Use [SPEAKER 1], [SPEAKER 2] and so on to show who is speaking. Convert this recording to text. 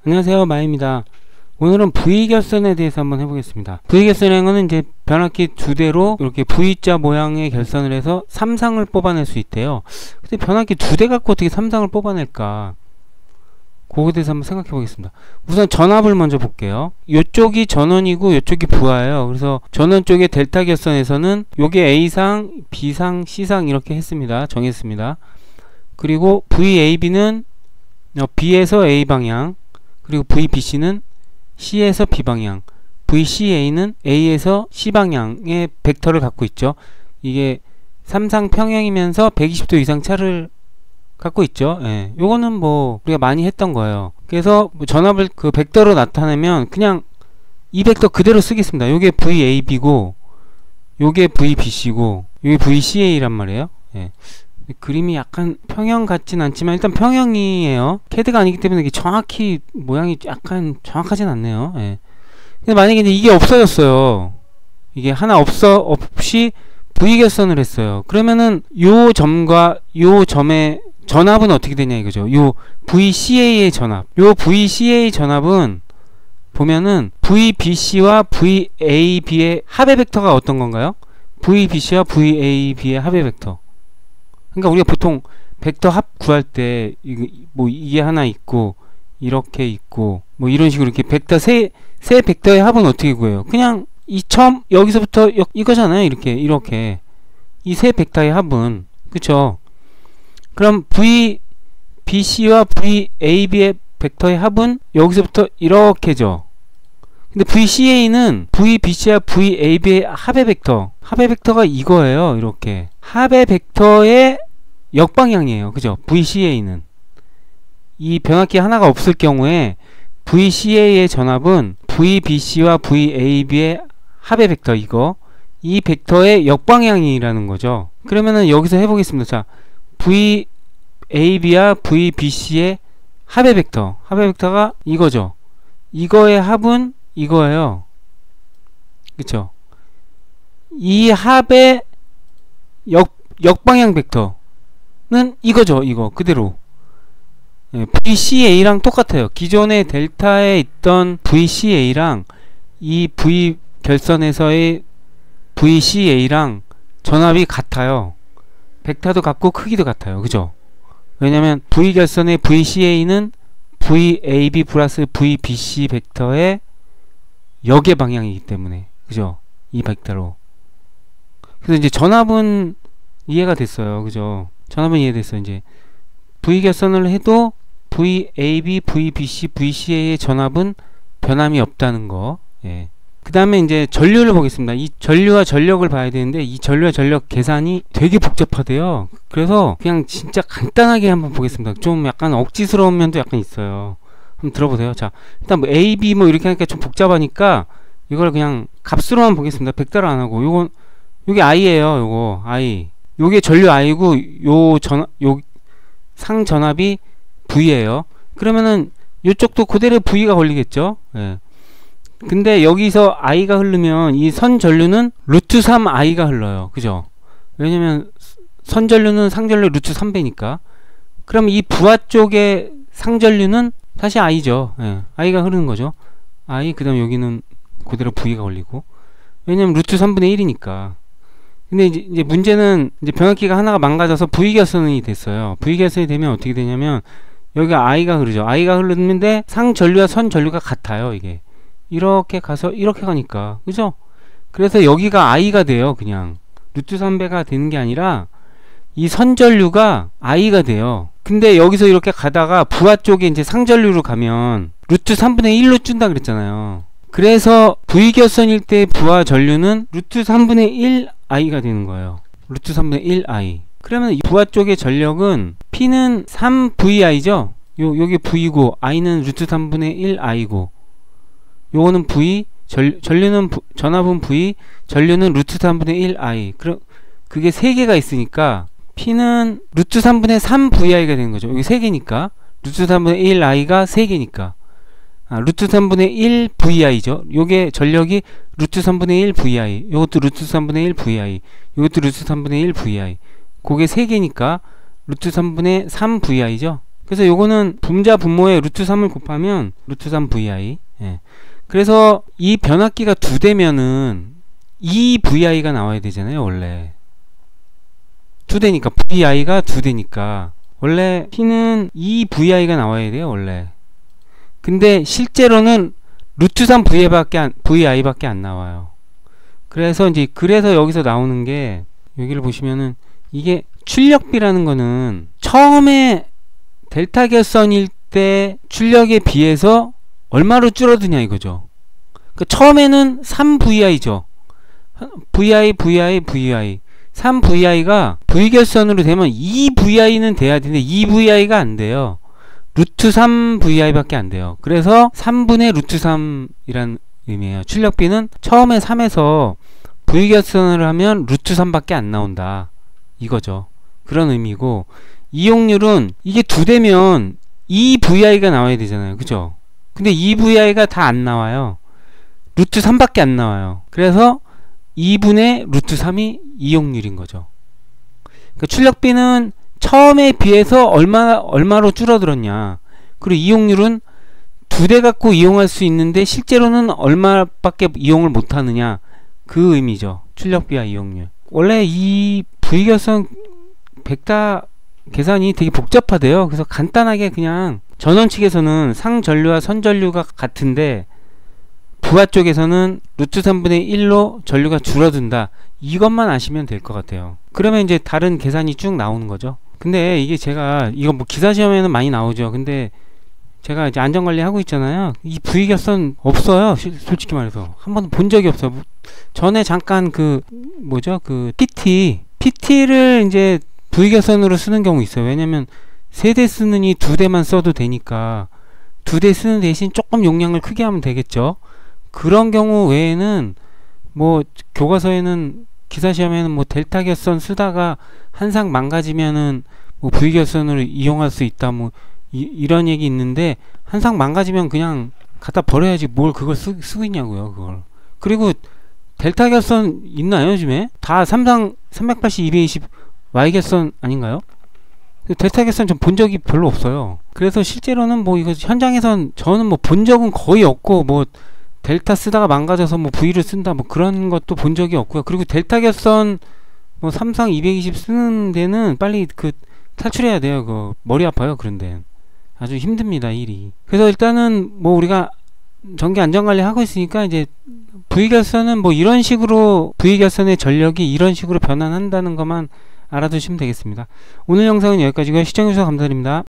[SPEAKER 1] 안녕하세요, 마입니다. 오늘은 V결선에 대해서 한번 해보겠습니다. V결선이라는 거는 이제 변압기 두 대로 이렇게 V자 모양의 결선을 해서 3상을 뽑아낼 수 있대요. 근데 변압기 두 대 갖고 어떻게 3상을 뽑아낼까? 그거에 대해서 한번 생각해 보겠습니다. 우선 전압을 먼저 볼게요. 이쪽이 전원이고 이쪽이 부하예요. 그래서 전원 쪽의 델타 결선에서는 요게 A상, B상, C상 이렇게 했습니다. 정했습니다. 그리고 VAB는 B에서 A 방향, 그리고 VBC는 C에서 B 방향, VCA는 A에서 C 방향의 벡터를 갖고 있죠. 이게 3상 평행이면서 120도 이상 차를 갖고 있죠. 예. 요거는 뭐 우리가 많이 했던 거예요. 그래서 뭐 전압을 그 벡터로 나타내면 그냥 이 벡터 그대로 쓰겠습니다. 요게 VAB고 요게 VBC고 요게 VCA란 말이에요. 예. 그림이 약간 평형 같진 않지만 일단 평형이에요. 캐드가 아니기 때문에 이게 정확히 모양이 약간 정확하진 않네요. 예. 근데 만약에 이제 이게 없어졌어요. 이게 하나 없이 V결선을 했어요. 그러면은 요 점과 요 점의 전압은 어떻게 되냐 이거죠. 요 VCA의 전압. 요 VCA 전압은 보면은 VBC와 VAB의 합의 벡터가 어떤 건가요? VBC와 VAB의 합의 벡터. 그러니까 우리가 보통 벡터 합 구할 때 뭐 이게 하나 있고 이렇게 있고 뭐 이런 식으로 이렇게 벡터 세 벡터의 합은 어떻게 구해요? 그냥 이 점 여기서부터 이거잖아요. 이렇게 이 세 벡터의 합은 그쵸? 그럼 VBC와 VAB의 벡터의 합은 여기서부터 이렇게죠. 근데 VCA는 VBC와 VAB의 합의 벡터가 이거예요. 이렇게 합의 벡터의 역방향이에요. 그죠? VCA는 이 변압기 하나가 없을 경우에 VCA의 전압은 VBC와 VAB의 합의 벡터 이 벡터의 역방향이라는 거죠. 그러면은 여기서 해보겠습니다. 자, VAB와 VBC의 합의 벡터가 이거죠. 이거의 합은 이거예요. 그쵸? 이 합의 역방향 벡터는 이거죠. 이거 그대로. 예, VCA랑 똑같아요. 기존의 델타에 있던 VCA랑 이 V 결선에서의 VCA랑 전압이 같아요. 벡터도 같고 크기도 같아요. 그죠? 왜냐면 V 결선의 VCA는 VAB 플러스 VBC 벡터의 역의 방향이기 때문에 그죠? 이 벡터로. 그래서 이제 전압은 이해가 됐어요. 그죠? 전압은 이해됐어요. 이제 V결선을 해도 VAB, VBC, VCA의 전압은 변함이 없다는 거. 예. 그 다음에 이제 전류를 보겠습니다. 이 전류와 전력을 봐야 되는데 이 전류와 전력 계산이 되게 복잡하대요. 그래서 그냥 진짜 간단하게 한번 보겠습니다. 좀 약간 억지스러운 면도 약간 있어요. 한번 들어보세요. 자, 일단 뭐 A, B 뭐 이렇게 하니까 좀 복잡하니까 이걸 그냥 값으로만 보겠습니다. 벡터를 안 하고 요게 I예요. 요거 I. 요게 전류 I고 요 상전압이 V예요. 그러면은 요쪽도 그대로 V가 걸리겠죠. 예. 근데 여기서 I가 흐르면 이 선전류는 루트 3 I가 흘러요. 그죠? 왜냐면 선전류는 상전류 루트 3배니까. 그럼 이 부하 쪽의 상전류는 다시 I죠. 예. I가 흐르는 거죠. I, 그 다음 여기는 그대로 V가 걸리고. 왜냐면 루트 3분의 1이니까. 근데 이제 문제는 이제 변압기가 하나가 망가져서 V결선이 됐어요. V결선이 되면 어떻게 되냐면 여기가 I가 흐르죠. I가 흐르는데 상전류와 선전류가 같아요. 이게. 이렇게 가서 이렇게 가니까 그죠? 그래서 여기가 I가 돼요. 그냥 루트 3배가 되는 게 아니라 이 선전류가 I가 돼요. 근데 여기서 이렇게 가다가 부하 쪽에 이제 상전류로 가면 루트 3분의 1로 준다 그랬잖아요. 그래서 V결선일 때 부하 전류는 루트 3분의 1 I가 되는 거예요. 루트 3분의 1 I. 그러면 이 부하 쪽의 전력은 P는 3VI죠? 요게 V고 I는 루트 3분의 1 I고 요거는 V, 전압은 V, 전류는 루트 3분의 1 I. 그럼 그게 3개가 있으니까 P는 루트 3분의 3 VI가 되는 거죠. 여기 3개니까 루트 3분의 1 I가 3개니까 루트 3분의 1 VI죠. 요게 전력이 루트 3분의 1 VI, 요것도 루트 3분의 1 VI, 요것도 루트 3분의 1 VI. 그게 3개니까 루트 3분의 3 VI죠. 그래서 요거는 분자 분모에 루트 3을 곱하면 루트 3 vi. 예. 그래서 이 변압기가 2대면은 2vi가 나와야 되잖아요. 원래 2대니까 vi가 2대니까 원래 p는 2vi가 나와야 돼요. 원래. 근데 실제로는 루트 3 vi밖에 안 나와요. 그래서 여기서 나오는 게 여기를 보시면은 이게 출력비라는 거는 처음에 델타 결선일 때 출력에 비해서 얼마로 줄어드냐 이거죠. 그러니까 처음에는 3vi죠. vi 3vi가 V결선으로 되면 2vi는 돼야 되는데 2vi가 안 돼요. 루트 3vi 밖에 안 돼요. 그래서 3분의 루트 3이란 의미예요. 출력비는 처음에 3에서 V결선을 하면 루트 3 밖에 안 나온다 이거죠. 그런 의미고, 이용률은 이게 2대면 2vi가 나와야 되잖아요. 그죠? 근데 2vi가 다 안 나와요. 루트 3 밖에 안 나와요. 그래서 2분의 루트 3이 이용률인 거죠. 그러니까 출력비는 처음에 비해서 얼마로 줄어들었냐. 그리고 이용률은 2대 갖고 이용할 수 있는데 실제로는 얼마밖에 이용을 못 하느냐. 그 의미죠. 출력비와 이용률. 원래 이 V결선 벡터 계산이 되게 복잡하대요. 그래서 간단하게 그냥 전원 측에서는 상전류와 선전류가 같은데 부하 쪽에서는 루트 3분의 1로 전류가 줄어든다. 이것만 아시면 될 것 같아요. 그러면 이제 다른 계산이 쭉 나오는 거죠. 근데 이게 이거 뭐 기사 시험에는 많이 나오죠. 근데 제가 이제 안전관리 하고 있잖아요. 이 V결선 없어요. 솔직히 말해서. 한 번도 본 적이 없어요. 전에 잠깐 PT를 이제 V결선으로 쓰는 경우 있어요. 왜냐면 3대 쓰느니 2대만 써도 되니까 2대 쓰는 대신 조금 용량을 크게 하면 되겠죠. 그런 경우 외에는 뭐 교과서에는 기사 시험에는 뭐 델타 결선 쓰다가 한상 망가지면은 뭐 V결선으로 이용할 수 있다 뭐 이런 얘기 있는데, 한상 망가지면 그냥 갖다 버려야지 뭘 그걸 쓰고 있냐고요. 그걸. 그리고 델타 결선 있나요 요즘에? 다 삼상 380, 220 Y결선 아닌가요? 델타 결선 좀 본 적이 별로 없어요. 그래서 실제로는 뭐 이거 현장에선 저는 뭐 본 적은 거의 없고, 뭐 델타 쓰다가 망가져서 뭐 V를 쓴다 뭐 그런 것도 본 적이 없고요. 그리고 델타 결선 뭐 삼상 220 쓰는 데는 빨리 탈출해야 돼요. 머리 아파요. 그런데 아주 힘듭니다, 일이. 그래서 일단은 뭐 우리가 전기 안전관리 하고 있으니까 이제 V결선은 뭐 이런 식으로 V결선의 전력이 이런 식으로 변환한다는 것만 알아두시면 되겠습니다. 오늘 영상은 여기까지고요. 시청해주셔서 감사드립니다.